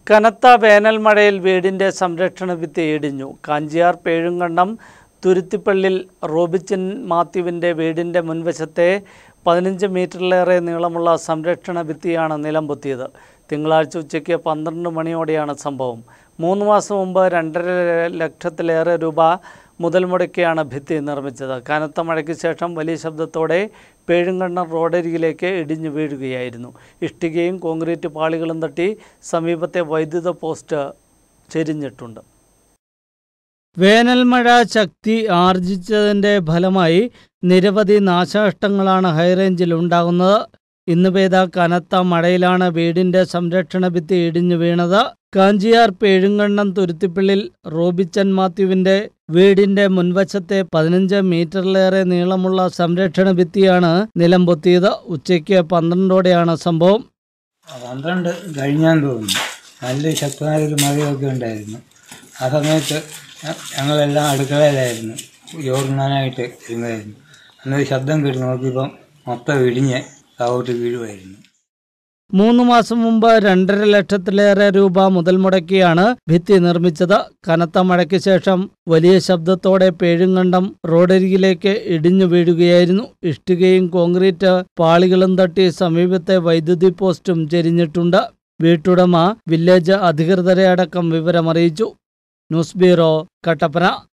കനത്ത വേനൽ മഴയിൽ വീടിന്റെ സംരക്ഷണ ഭിത്തി ഇടിഞ്ഞു. കാഞ്ചിയാർ പേഴുങ്കണ്ടം തുരുത്തിപ്പള്ളിൽ റോബിച്ചൻ മാത്യുവിന്റെ വീടിന്റെ മുൻവശത്തെ 15 മീറ്ററിലേറെ നീളമുള്ള സംരക്ഷണ ഭിത്തിയാണ് നിലംപൊത്തിയത്. തിങ്കളാഴ്ച ഉച്ചയ്ക്ക് 12 മണിയോടെയാണ് സംഭവം. 3 മാസം മുമ്പ് 2.5 ലക്ഷത്തിലേറെ രൂപ മുതൽ മുടക്കിയാണ് ഭിത്തി നിർമ്മിച്ചത്. കനത്ത മഴയ്ക്ക് ശേഷം വലിയ ശബ്ദത്തോടെ പേഴുങ്കണ്ടം റോഡരികിലേക്ക് ഇടിഞ്ഞു വീഴുകയായിരുന്നു. ഇഷ്ടികയും കോൺക്രീറ്റ് പാളികളും തട്ടി സമീപത്തെ വൈദ്യുത പോസ്റ്റ് ചെരിഞ്ഞിട്ടുണ്ട്. വേനൽ മഴ ശക്തി ആർജിച്ചതിൻ്റെ ഫലമായി നിരവധി നാശനഷ്ടങ്ങളാണ് ഹൈറേഞ്ചിൽ ഉണ്ടാകുന്നത്. ഇന്ന് പെയ്ത കനത്ത മഴയിലാണ് വീടിന്റെ സംരക്ഷണ ഭിത്തി ഇടിഞ്ഞു വീണത്. കാഞ്ചിയാർ പേഴുങ്കണ്ടം തുരുത്തിപ്പള്ളിൽ റോബിച്ചൻ മാത്യുവിന്റെ വീടിന്റെ മുൻവശത്തെ 15 മീറ്ററിലേറെ നീളമുള്ള സംരക്ഷണ ഭിത്തിയാണ് നിലംപൊത്തിയത്. ഉച്ചയ്ക്ക് 12ഓടെയാണ് സംഭവം. 12 കഴിഞ്ഞാന്ന് തോന്നുന്നു. നല്ല ശക്തമായ ഒരു മഴയൊക്കെ ഉണ്ടായിരുന്നു. ആ സമയത്ത് ഞങ്ങളെല്ലാം അടുക്കളയിലായിരുന്നു, ചോറുണ്ണാനായിട്ട് ഇരുന്നായിരുന്നു. അന്നൊരു ശബ്ദം കേട്ട് നോക്കിയപ്പം മൊത്തം ഇടിഞ്ഞ് താവോട്ട് വീഴുമായിരുന്നു. 3 മാസം മുമ്പ് 2.5 ലക്ഷത്തിലേറെ രൂപ മുതൽ മുടക്കിയാണ് ഭിത്തി നിർമ്മിച്ചത്. കനത്ത മഴയ്ക്ക് ശേഷം വലിയ ശബ്ദത്തോടെ പേഴുങ്കണ്ടം റോഡരികിലേക്ക് ഇടിഞ്ഞു വീഴുകയായിരുന്നു. ഇഷ്ടികയും കോൺക്രീറ്റ് പാളികളും തട്ടി സമീപത്തെ വൈദ്യുതി പോസ്റ്റും ചെരിഞ്ഞിട്ടുണ്ട്. വീട്ടുടമ വില്ലേജ് അധികൃതരെ അടക്കം വിവരമറിയിച്ചു. News bureau, Kattappana.